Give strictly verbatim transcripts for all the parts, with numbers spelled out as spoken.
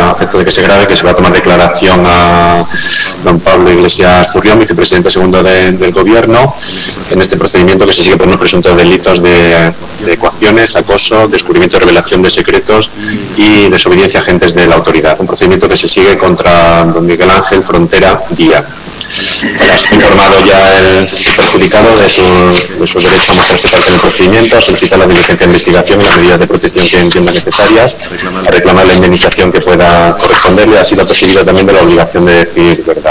a efecto de que se grabe, que se va a tomar declaración a don Pablo Iglesias Zurrión, vicepresidente segundo de, del Gobierno, en este procedimiento que se sigue por unos presuntos delitos de, de coacciones, acoso, descubrimiento y revelación de secretos y desobediencia a agentes de la autoridad. Un procedimiento que se sigue contra don Miguel Ángel Frontera Díaz. Ha informado ya el perjudicado de su, de su derecho a mostrarse parte en el procedimiento, a solicitar la diligencia de investigación y las medidas de protección que entienda necesarias, a reclamar la indemnización que pueda corresponderle, ha sido perseguido también de la obligación de decir verdad.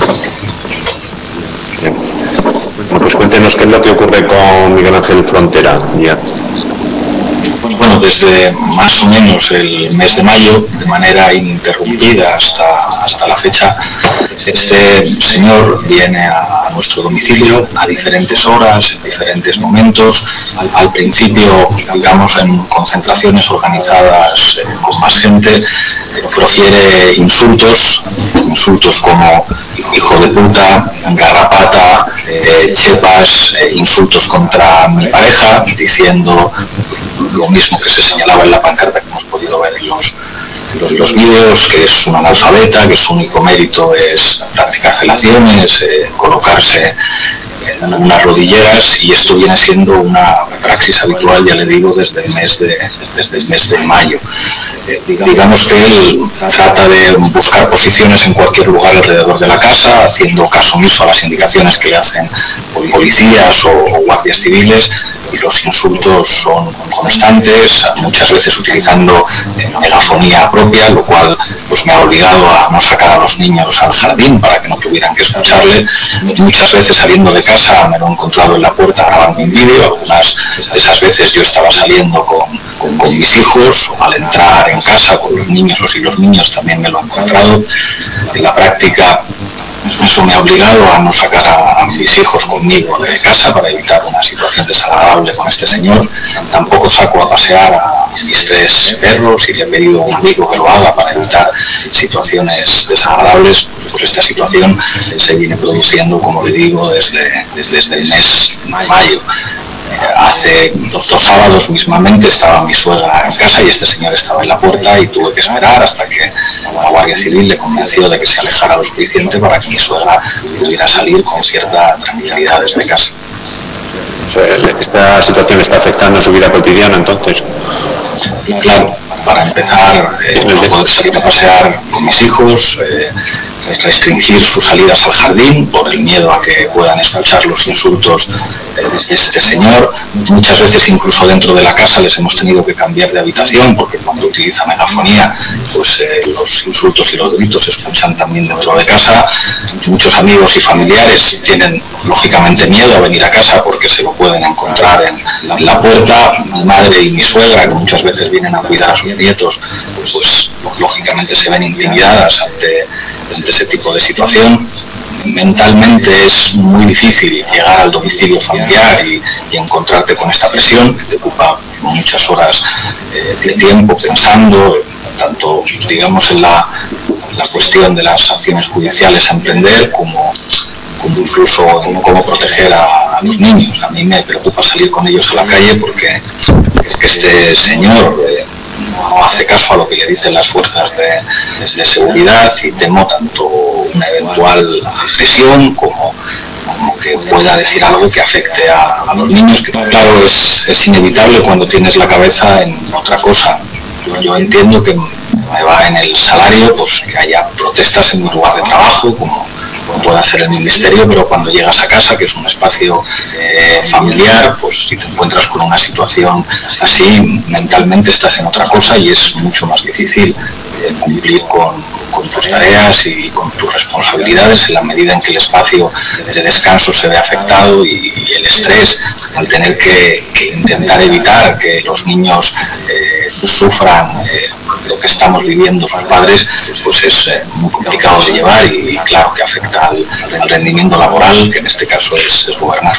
Bien. Bueno, pues cuéntenos qué es lo que ocurre con Miguel Ángel Frontera Díaz. Bueno, desde más o menos el mes de mayo, de manera ininterrumpida hasta, hasta la fecha, este señor viene a nuestro domicilio a diferentes horas, en diferentes momentos. Al, al principio, digamos, en concentraciones organizadas eh, con más gente, profiere insultos, insultos como hijo de puta, garrapata, eh, chepas, eh, insultos contra mi pareja, diciendo lo mismo que se señalaba en la pancarta que hemos podido ver en los, los, los vídeos, que es una analfabeta, que su único mérito es practicar felaciones, eh, colocarse en unas rodilleras, y esto viene siendo una praxis habitual, ya le digo, desde el mes de, desde el mes de mayo. Eh, digamos que él trata de buscar posiciones en cualquier lugar alrededor de la casa, haciendo caso omiso a las indicaciones que le hacen policías o, o guardias civiles, y los insultos son constantes, muchas veces utilizando eh, megafonía propia, lo cual pues me ha obligado a no sacar a los niños al jardín para que no tuvieran que escucharle. Muchas veces saliendo de casa me lo he encontrado en la puerta grabando un vídeo. Algunas de esas veces yo estaba saliendo con, con, con mis hijos, o al entrar en casa con los niños, o si los niños también me lo he encontrado. En la práctica, eso me ha obligado a no sacar a, a mis hijos conmigo de casa para evitar una situación desagradable con este señor. Tampoco saco a pasear a mis tres perros, y le he pedido a un amigo que lo haga para evitar situaciones desagradables. Pues esta situación se viene produciendo, como le digo, desde, desde, desde el mes de mayo. Hace dos, dos sábados mismamente estaba mi suegra en casa y este señor estaba en la puerta, y tuve que esperar hasta que la Guardia Civil le convenció de que se alejara lo suficiente para que mi suegra pudiera salir con cierta tranquilidad desde casa. ¿Esta situación está afectando su vida cotidiana entonces? Claro, para empezar, eh, no poder salir a pasear con mis hijos, eh, restringir sus salidas al jardín por el miedo a que puedan escuchar los insultos de este señor. Muchas veces incluso dentro de la casa les hemos tenido que cambiar de habitación, porque cuando utiliza megafonía pues eh, los insultos y los gritos se escuchan también dentro de casa. Muchos amigos y familiares tienen lógicamente miedo a venir a casa porque se lo pueden encontrar en, en la puerta. Mi madre y mi suegra, que muchas veces vienen a cuidar a sus nietos, pues lógicamente se ven intimidadas ante ante ese tipo de situación. Mentalmente es muy difícil llegar al domicilio familiar y, y encontrarte con esta presión que te ocupa muchas horas eh, de tiempo pensando, tanto digamos en la, la cuestión de las acciones judiciales a emprender, como, como incluso en cómo proteger a, a los niños. A mí me preocupa salir con ellos a la calle porque es que este señor eh, no hace caso a lo que le dicen las fuerzas de, de seguridad, y temo tanto una eventual agresión como, como que pueda decir algo que afecte a, a los niños, que claro, es, es inevitable cuando tienes la cabeza en otra cosa. Yo, yo entiendo que me va en el salario, pues que haya protestas en mi lugar de trabajo, como puede hacer el ministerio, pero cuando llegas a casa, que es un espacio eh, familiar, pues si te encuentras con una situación así, mentalmente estás en otra cosa y es mucho más difícil eh, cumplir con, con tus tareas y con tus responsabilidades, en la medida en que el espacio de descanso se ve afectado, y, y el estrés al tener que, que intentar evitar que los niños eh, sufran eh, lo que estamos viviendo sus padres, pues es eh, muy complicado de llevar, y, y claro que afecta al, al rendimiento laboral, que en este caso es, es gobernar.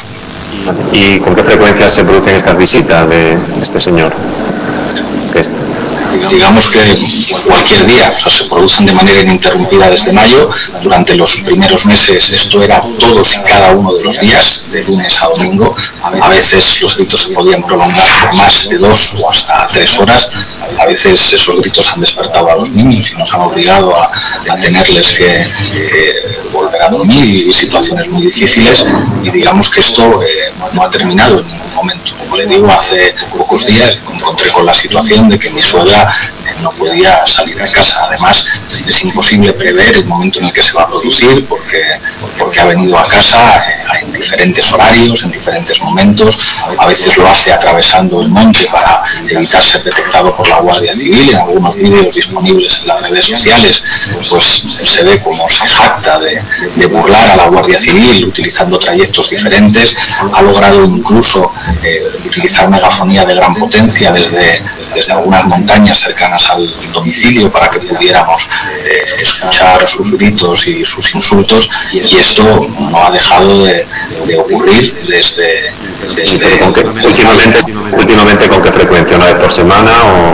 ¿Y con qué frecuencia se producen estas visitas de este señor? digamos que cualquier día, o sea, se producen de manera ininterrumpida desde mayo. Durante los primeros meses esto era todos y cada uno de los días, de lunes a domingo. A veces los gritos se podían prolongar por más de dos o hasta tres horas. A veces esos gritos han despertado a los niños y nos han obligado a, a tenerles que, que volver a dormir, y situaciones muy difíciles, y digamos que esto eh, no ha terminado en ningún momento. Como le digo, hace pocos días me encontré con la situación de que mi suegra eh, no podía salir de casa. Además, es imposible prever el momento en el que se va a producir, porque, porque ha venido a casa eh, en diferentes horarios, en diferentes momentos. A veces lo hace atravesando el monte para evitar ser detectado por la Guardia Civil. En algunos vídeos disponibles en las redes sociales pues se ve cómo se jacta de, de burlar a la Guardia Civil utilizando trayectos diferentes. Ha logrado incluso eh, utilizar megafonía de gran potencia desde, desde algunas montañas cercanas al domicilio para que pudiéramos eh, escuchar sus gritos y sus insultos, y esto no ha dejado de, de ocurrir desde... desde ¿Con qué, últimamente, últimamente con qué frecuencia? ¿Una vez por semana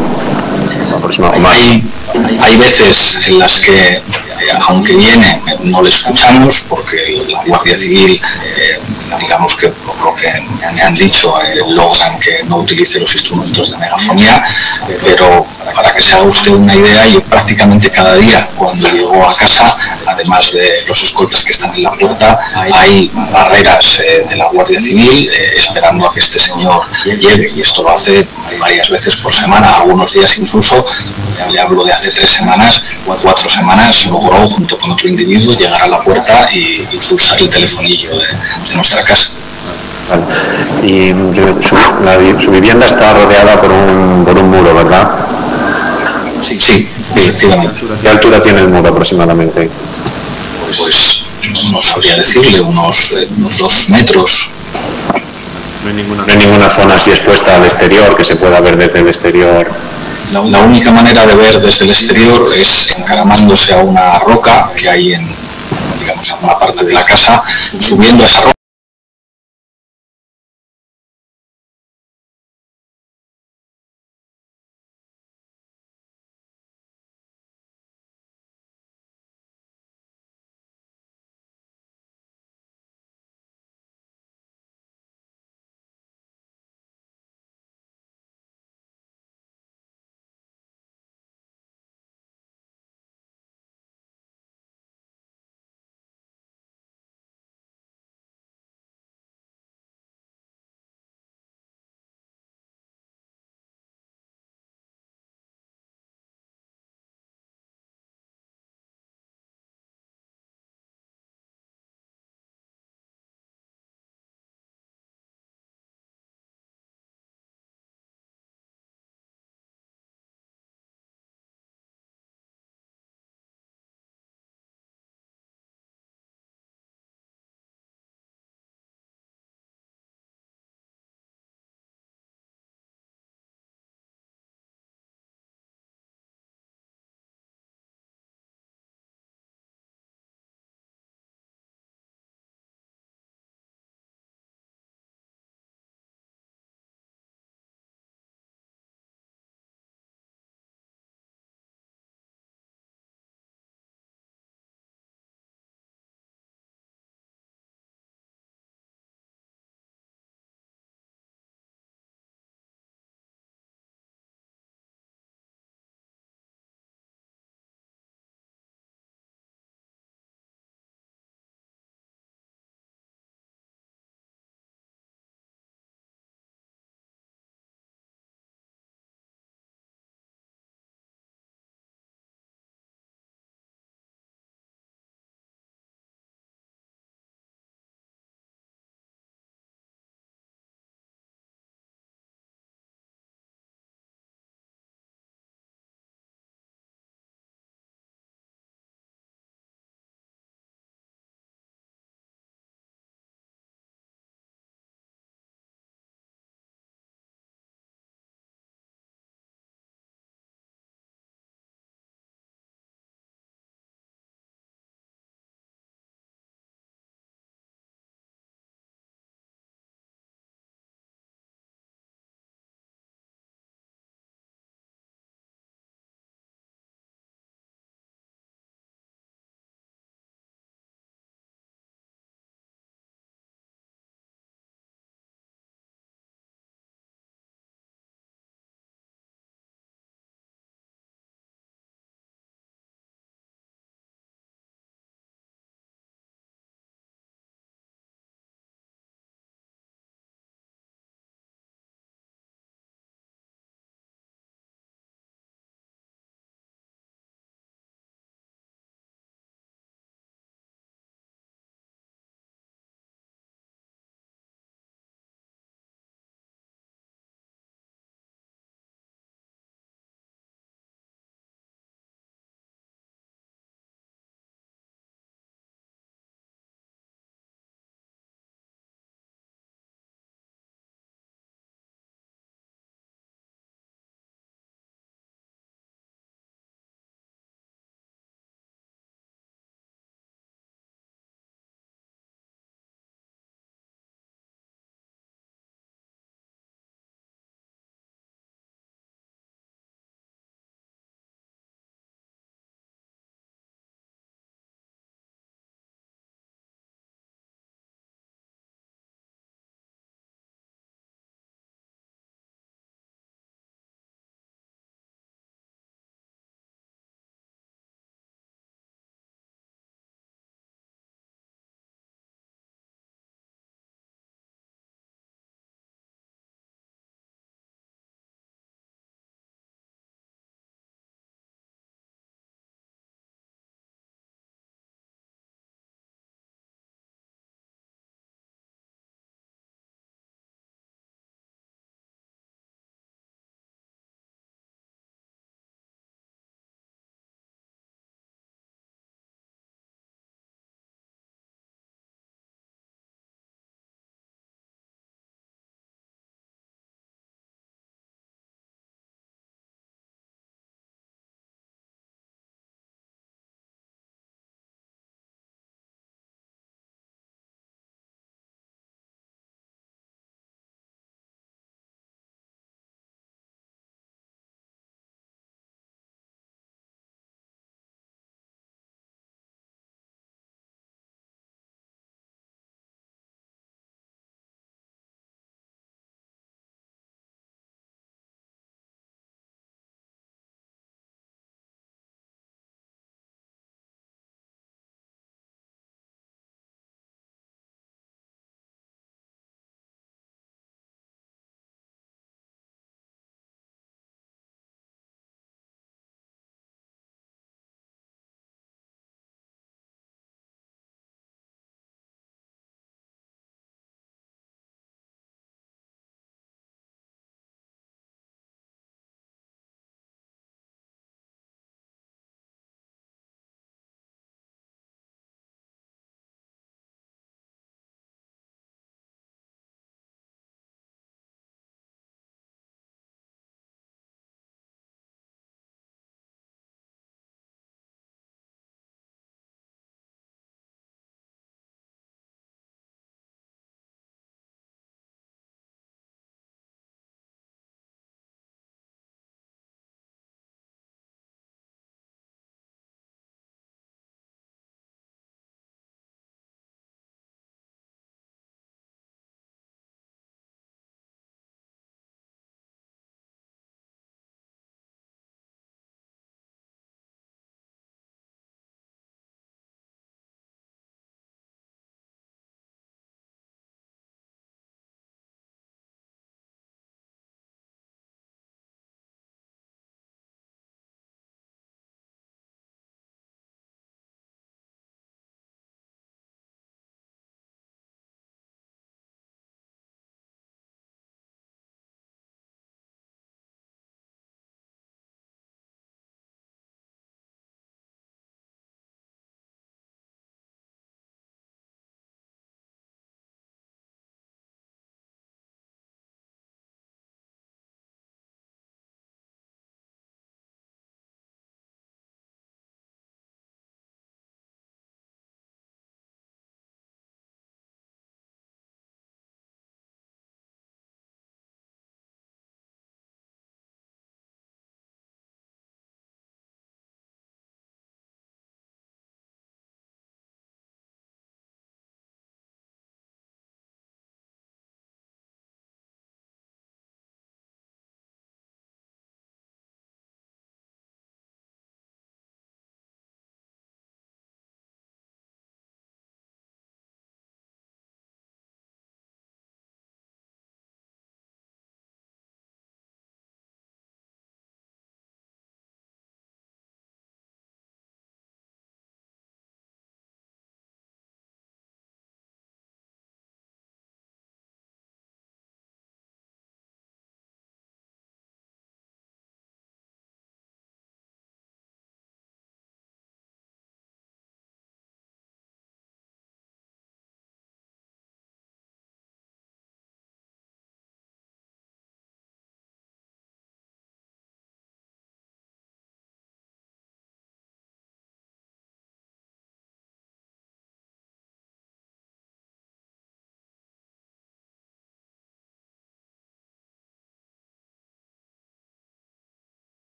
o aproximadamente más? Hay, hay veces en las que, eh, aunque viene, no le escuchamos porque la Guardia Civil, eh, digamos que por lo que me han dicho, eh, logran que no utilice los instrumentos de megafonía, pero para que se haga usted una idea, yo prácticamente cada día cuando llego a casa, además de los escoltas que están en la puerta, hay barreras eh, de la Guardia Civil eh, esperando a que este señor llegue, y esto lo hace varias veces por semana, algunos días incluso. Le hablo de hace tres semanas, cuatro semanas, logró junto con otro individuo llegar a la puerta y, y pulsar el telefonillo de, de nuestra casa. Vale. Y su, la, su vivienda está rodeada por un, por un muro, ¿verdad? Sí, sí, efectivamente. ¿Qué altura tiene el muro aproximadamente? Pues no sabría decirle, unos, eh, unos dos metros. No hay, ninguna, no hay ninguna zona así expuesta al exterior que se pueda ver desde el exterior. La, la única manera de ver desde el exterior es encaramándose a una roca que hay en, digamos, en una parte de la casa, subiendo a esa roca.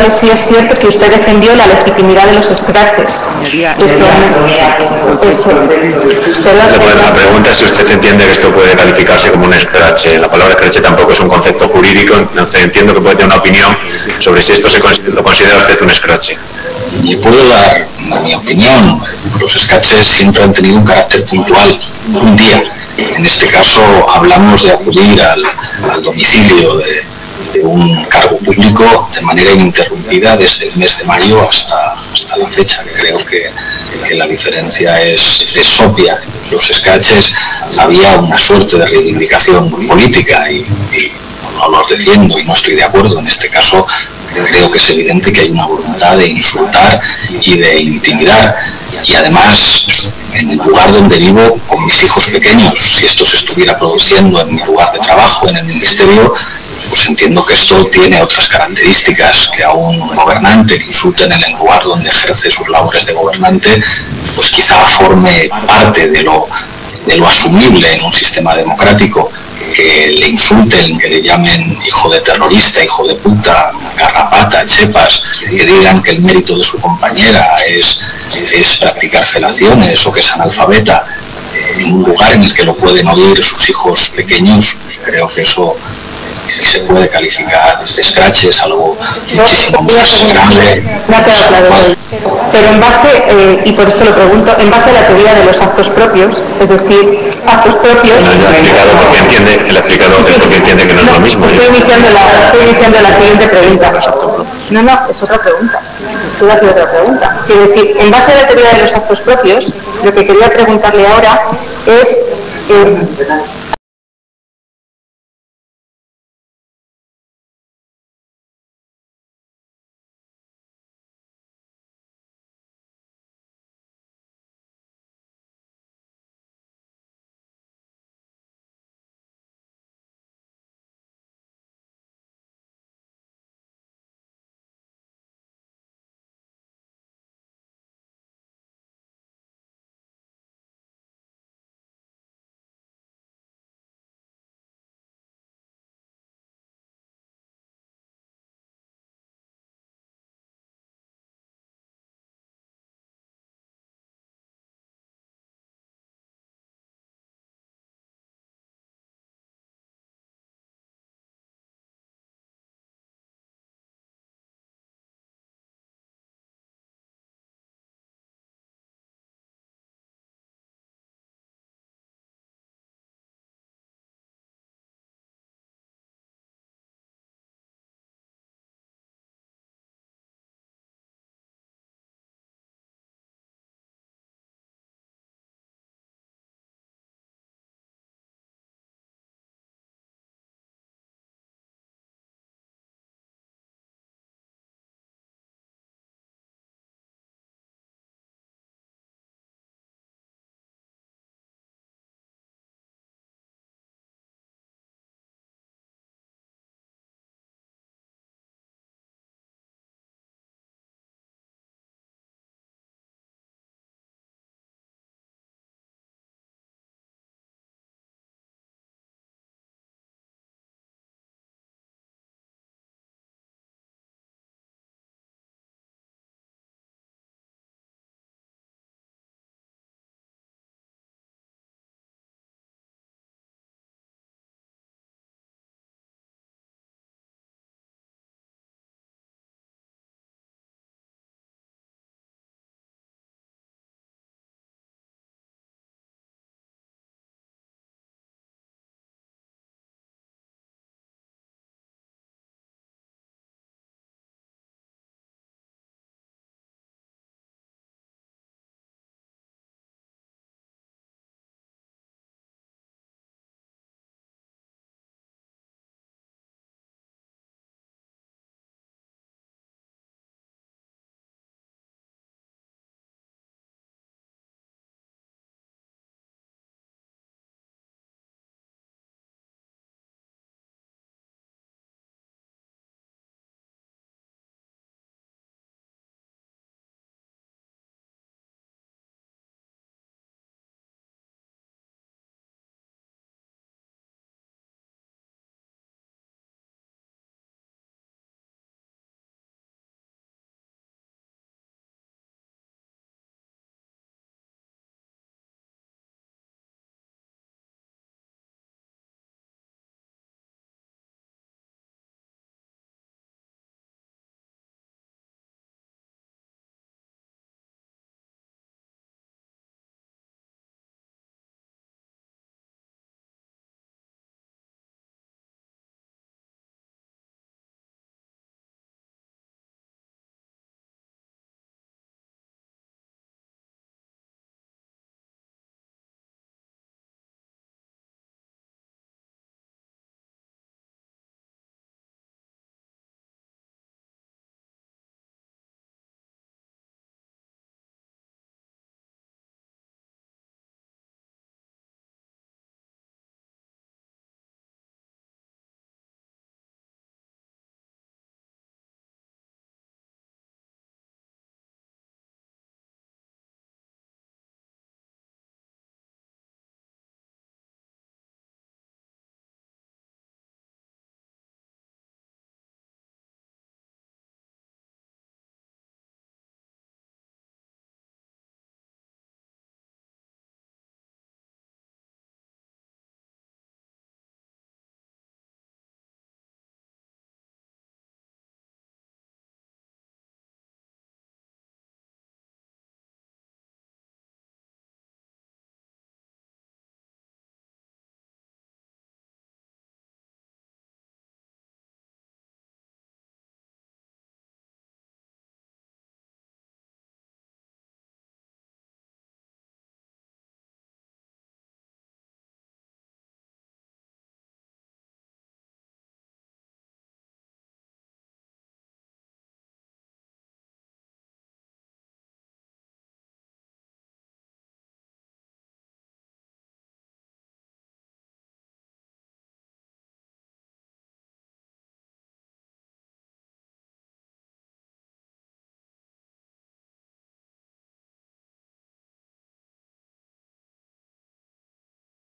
sí es cierto que usted defendió la legitimidad de los scratches. Esto, eso, la pregunta es si usted entiende que esto puede calificarse como un scratch. La palabra scratch tampoco es un concepto jurídico, entonces entiendo que puede tener una opinión sobre si esto se lo considera usted un scratch. Le puedo dar mi opinión. Los scratches siempre han tenido un carácter puntual, un día. En este caso hablamos de acudir al, al domicilio de, de un cargo público de manera ininterrumpida desde el mes de mayo hasta, hasta la fecha. Creo que, que la diferencia es, es obvia. Los scratches había una suerte de reivindicación política y, y no los defiendo y no estoy de acuerdo. En este caso creo que es evidente que hay una voluntad de insultar y de intimidar. Y además, en el lugar donde vivo con mis hijos pequeños, si esto se estuviera produciendo en mi lugar de trabajo, en el ministerio, pues entiendo que esto tiene otras características, que a un gobernante que insulten en el lugar donde ejerce sus labores de gobernante, pues quizá forme parte de lo, de lo asumible en un sistema democrático. Que le insulten, que le llamen hijo de terrorista, hijo de puta, garrapata, chepas, que digan que el mérito de su compañera es, es practicar felaciones o que es analfabeta, en un lugar en el que lo pueden oír sus hijos pequeños, pues creo que eso sí se puede calificar de scratch, es algo muchísimo más grande. Me ha quedado claro, pero en base, eh, y por esto lo pregunto, en base a la teoría de los actos propios, es decir, actos propios... No, él ha explicado porque entiende, él ha explicado sí, sí, porque entiende que no, no es lo mismo. Estoy iniciando, la, estoy iniciando la siguiente pregunta. No, no, es otra pregunta. Estoy haciendo otra pregunta. Quiero decir, en base a la teoría de los actos propios, lo que quería preguntarle ahora es... Eh,